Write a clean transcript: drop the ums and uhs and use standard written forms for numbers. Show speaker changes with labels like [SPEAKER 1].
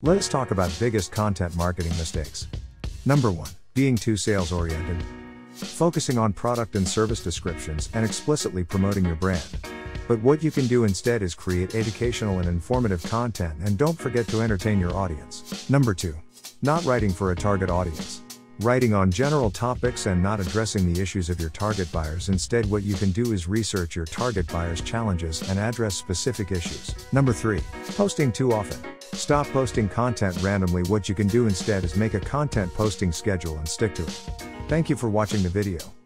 [SPEAKER 1] Let's talk about biggest content marketing mistakes. Number 1. Being too sales oriented. Focusing on product and service descriptions and explicitly promoting your brand. But what you can do instead is create educational and informative content, and don't forget to entertain your audience. Number 2. Not writing for a target audience. Writing on general topics and not addressing the issues of your target buyers. Instead, what you can do is research your target buyers' challenges and address specific issues. Number 3. Posting too often. Stop posting content randomly. What you can do instead is make a content posting schedule and stick to it. Thank you for watching the video.